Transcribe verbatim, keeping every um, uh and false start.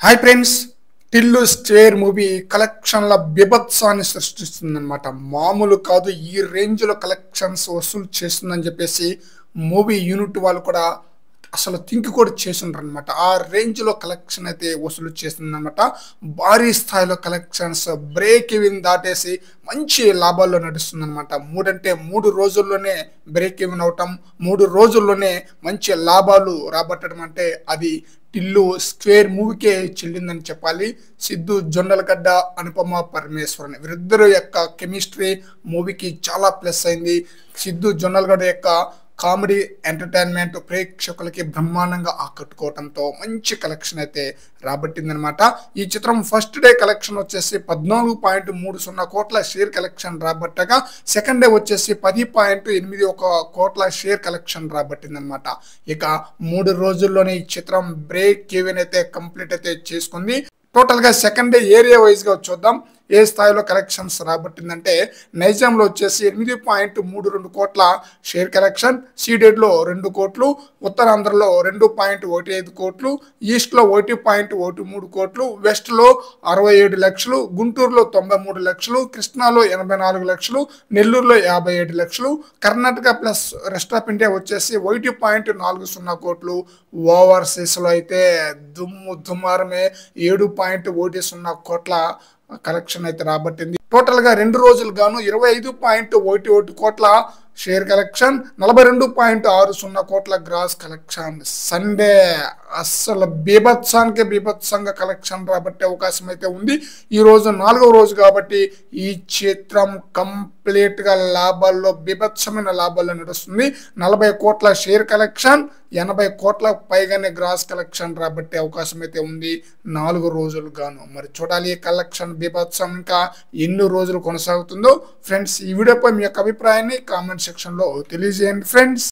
Hi friends, Tillu square movie కలెక్షన్ల బిభత్సాన్ని సృష్టిస్తుందన్నమాట. మామూలు కాదు, ఈ రేంజ్లో కలెక్షన్స్ వసూలు చేస్తుందని చెప్పేసి మూవీ యూనిట్ వాళ్ళు కూడా అసలు థింక్ కూడా చేసిండ్రు అనమాట. ఆ రేంజ్లో కలెక్షన్ అయితే వసూలు చేస్తుందన్నమాట. భారీ స్థాయిలో కలెక్షన్స్ బ్రేక్ ఈవెన్ దాటేసి మంచి లాభాల్లో నడుస్తుందన్నమాట. మూడంటే మూడు రోజుల్లోనే బ్రేక్ ఈవెన్ అవటం, మూడు రోజుల్లోనే మంచి లాభాలు రాబట్టడం అంటే అది టిల్లు స్క్వేర్ మూవీకే చెల్లిందని చెప్పాలి. సిద్ధు జొన్నలగడ్డ, అనుపమ పరమేశ్వరన్ వీరిద్దరు యొక్క కెమిస్ట్రీ మూవీకి చాలా ప్లస్ అయింది. సిద్ధు జొన్నలగడ్డ యొక్క కామెడీ ఎంటర్టైన్మెంట్ ప్రేక్షకులకి బ్రహ్మాండంగా ఆకట్టుకోవడంతో మంచి కలెక్షన్ అయితే రాబట్టిందనమాట. ఈ చిత్రం ఫస్ట్ డే కలెక్షన్ వచ్చేసి పద్నాలుగు పాయింట్ మూడు సున్నా కోట్ల షేర్ కలెక్షన్ రాబట్టగా, సెకండ్ డే వచ్చేసి పది పాయింట్ ఎనిమిది ఒక కోట్ల షేర్ కలెక్షన్ రాబట్టిందనమాట. ఇక మూడు రోజుల్లోనే ఈ చిత్రం బ్రేక్ ఈవెన్ అయితే కంప్లీట్ అయితే చేసుకుంది. టోటల్గా సెకండ్ డే ఏరియా వైజ్గా చూద్దాం ఏ స్థాయిలో కలెక్షన్స్ రాబట్టిందంటే, నైజాంలో వచ్చేసి ఎనిమిది పాయింట్ మూడు రెండు కోట్ల షేర్ కలెక్షన్, సీడెడ్లో రెండు కోట్లు, ఉత్తరాంధ్రలో రెండు పాయింట్ ఒకటి ఐదు కోట్లు, ఈస్ట్లో ఒకటి పాయింట్ ఒకటి మూడు కోట్లు, వెస్ట్లో అరవై ఏడు లక్షలు, గుంటూరులో తొంభై మూడు లక్షలు, కృష్ణాలో ఎనభై నాలుగు లక్షలు, నెల్లూరులో యాభై ఏడు లక్షలు, Karnataka plus rest of India వచ్చేసి ఒకటి పాయింట్ నాలుగు సున్నా కోట్లు, ఓవర్సీస్లో అయితే దుమ్ము దుమారమే ఏడు పాయింట్ ఒకటి సున్నా కోట్ల కలెక్షన్ అయితే రాబట్టింది. టోటల్ గా రెండు రోజులు గాను ఇరవై ఐదు పాయింట్ ఒకటి ఒకటి కోట్ల షేర్ కలెక్షన్, నలభై రెండు పాయింట్ ఆరు సున్నా కోట్ల గ్రాస్ కలెక్షన్. సండే అస్సలు బీభత్సానికి బీభత్సంగా కలెక్షన్ రాబట్టే అవకాశం అయితే ఉంది. ఈ రోజు నాలుగవ రోజు కాబట్టి ఈ చిత్రం కంప్లీట్ గా లాభాల్లో బీభత్సమైన లాభాల్లో నడుస్తుంది. నలభై కోట్ల షేర్ కలెక్షన్, ఎనభై కోట్ల పైగానే గ్రాస్ కలెక్షన్ రాబట్టే అవకాశం అయితే ఉంది నాలుగు రోజులు గాను. మరి చూడాలి కలెక్షన్ బీభత్సం ఇంకా ఎన్ని రోజులు కొనసాగుతుందో. ఫ్రెండ్స్, ఈ వీడియోపై మీ యొక్క అభిప్రాయాన్ని కామెంట్ సెక్షన్లో తెలియజేయండి ఫ్రెండ్స్.